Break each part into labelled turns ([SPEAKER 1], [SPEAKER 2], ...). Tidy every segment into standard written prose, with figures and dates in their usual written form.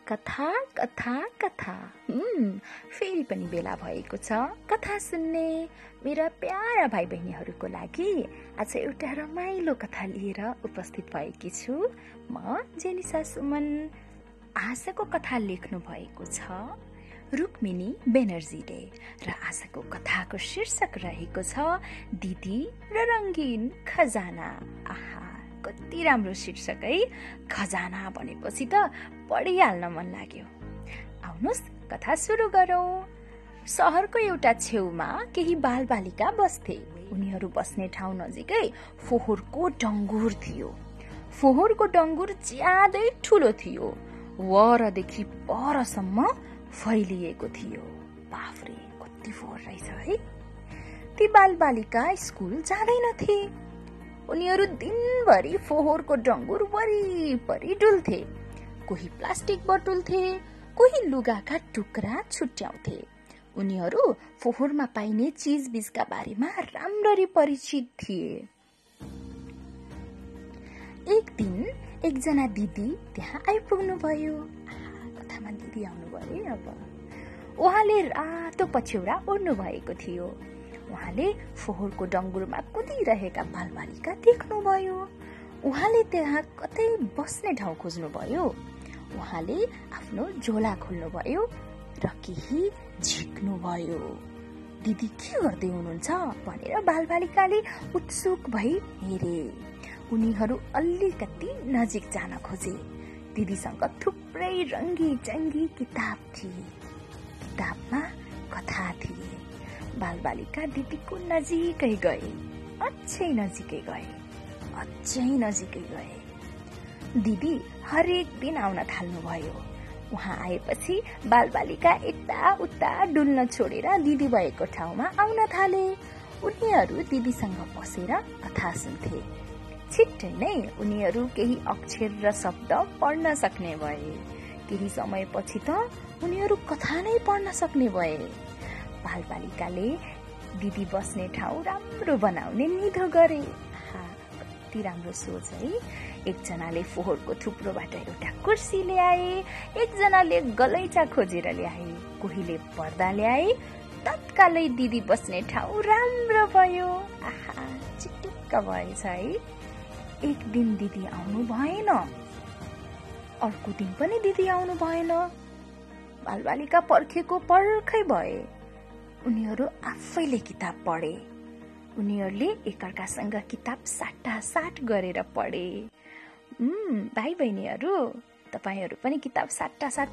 [SPEAKER 1] कथा कथा कथा फेरि पनि बेला भएको छ कथा सुन्ने मेरा प्यारा भाइ बहिनीहरूको लागि आज एउटा रमाइलो कथा लिएर उपस्थित भएकी छु। म जेनिसा सुमन। आजको कथा लेख्नु भएको छ रुक्मिनी बेनर्जीले र आजको कथाको शीर्षक रहेको छ दिदी र रङ्गीन खजाना। आहा, कति राम्रो शीर्षक है। खजाना भनेपछि त पढिहाल्न मन लाग्यो। आउनुहोस् कथा सुरु गरौँ। सहरको एउटा छेउमा केही बालबालिका बस्थे। उनीहरू बस्ने ठाउँ नजिकै फोहोरको डङ्गुर थियो। फोहोरको डङ्गुर ज्यादै ठुलो थियो, वरदेखि परसम्म फैलिएको थियो। बाफरे, कति फोहोर रहेछ है। ती बालबालिका स्कुल जाँदैनथे। उनीहरू दिनभरि फोहोरको डङ्गुर वरिपरि डुल्थे। कोही प्लास्टिक बटुल्थे, कोही लुगाका टुक्रा छुट्याउँथे। उनीहरू फोहोरमा पाइने चीजबिजका बारेमा राम्ररी परिचित थिए। एक दिन एकजना दिदी त्यहाँ आइपुग्नु भयो। कथामा दिदी आउनुभयो है। अब उहाँले रातो पछ्यौरा ओढ्नु भएको थियो। उहाँले फोहोरको डङ्गुरमा कुदिरहेका बालबालिका देख्नुभयो। उहाँले त्यहाँ कतै बस्ने ठाउँ खोज्नुभयो। उहाँले आफ्नो झोला खोल्नुभयो र केही झिक्नुभयो। दिदी के गर्दै हुनुहुन्छ भनेर बालबालिकाले उत्सुक भई हेरे। उनीहरू अलिकति नजिक जान खोजे। दिदीसँग थुप्रै रङ्गी चङ्गी किताब थिए। किताबमा कथा थिए। बालबालिका दिदीको नजिकै गए। अझै नजिकै गए। अझै नजिकै गए। दिदी हरेक दिन आउन थाल्नुभयो। उहाँ आएपछि बालबालिका यता उता डुल्न छोडेर दिदी भएको ठाउँमा आउन थाले। उनीहरू दिदीसँग बसेर कथा सुन्थे। छिट्टै नै उनीहरू केही अक्षर र शब्द पढ्न सक्ने भए। केही समयपछि त उनीहरू कथा नै पढ्न सक्ने भए। बालबालिकाले दिदी बस्ने ठाउँ राम्रो बनाउने निधो गरे। कति राम्रो सोच है। एकजनाले फोहोरको थुप्रोबाट एउटा कुर्सी ल्याए, एकजनाले गलैँचा खोजेर ल्याए, कोहीले पर्दा ल्याए। तत्कालै दिदी बस्ने ठाउँ राम्रो भयो। आहा, चिटिक्क भएछ है। एक दिन दिदी आउनु भएन, अर्को दिन पनि दिदी आउनु भएन। बालबालिका पर्खेको पर्खै भए। उनीहरू आफैले किताब पढे। उनीहरूले एकअर्कासँग किताब साटासाट गरेर पढे। भाइ बहिनीहरू, तपाईहरू पनि किताब साटासाट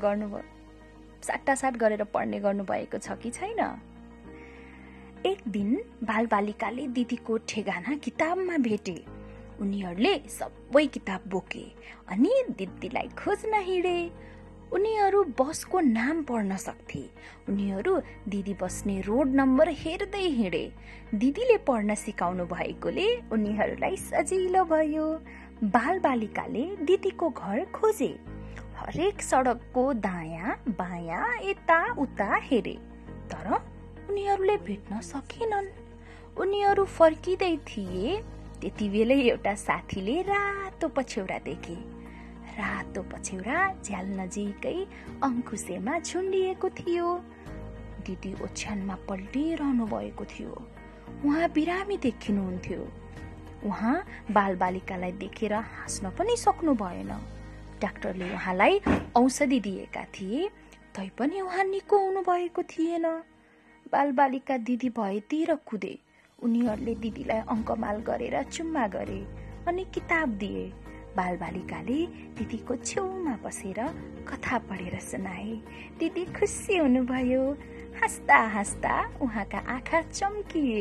[SPEAKER 1] गरेर पढ्ने गर्नुभएको छ कि छैन? एक दिन बालबालिकाले दिदीको ठेगाना किताबमा भेटे। उनीहरूले सबै किताब बोके अनि दिदीलाई खोज्न हिँडे। उनीहरू बसको नाम पढ्न सक्थे। उनीहरू दिदी बस्ने रोड नम्बर हेर्दै हिँडे। दिदीले पढ्न सिकाउनु भएकोले उनीहरूलाई सजिलो भयो। बालबालिकाले दिदीको घर खोजे। हरेक सडकको दायाँ बायाँ यता उता हेरे, तर उनीहरूले भेट्न सकेनन्। उनीहरू फर्किँदै थिए, त्यति बेलै एउटा साथीले रातो पछ्यौरा देखे। रातो पछ्यौरा झ्याल नजिकै अङ्कुशेमा झुन्डिएको थियो। दिदी ओछ्यानमा पल्टिरहनु भएको थियो। उहाँ बिरामी देखिनुहुन्थ्यो। उहाँ बालबालिकालाई देखेर हाँस्न पनि सक्नु भएन। डाक्टरले उहाँलाई औषधि दिएका थिए, तैपनि उहाँ निको हुनु भएको थिएन। बालबालिका दिदी भएतिर कुदे। उनीहरूले दिदीलाई अङ्कमाल गरेर चुम्मा गरे अनि किताब दिए। बालबालिकाले दिदीको छेउमा बसेर कथा पढेर सुनाए। दिदी खुसी हुनुभयो। हाँस्दा हाँस्दा उहाँका आँखा चम्किए।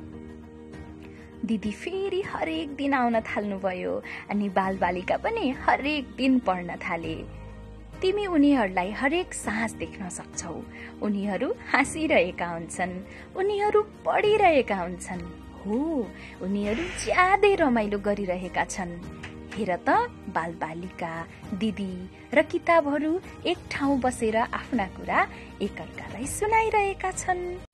[SPEAKER 1] दिदी फेरि हरेक दिन आउन थाल्नुभयो अनि बालबालिका पनि हरेक दिन पढ्न थाले। तिमी उनीहरूलाई हरेक साँझ देख्न सक्छौ। उनीहरू हाँसिरहेका हुन्छन्, उनीहरू पढिरहेका हुन्छन्। हो, उनीहरू ज्यादै रमाइलो गरिरहेका छन्। हेर त, बालबालिका, दिदी र किताबहरू एक ठाउँ बसेर आफ्ना कुरा एकअर्कालाई सुनाइरहेका छन्।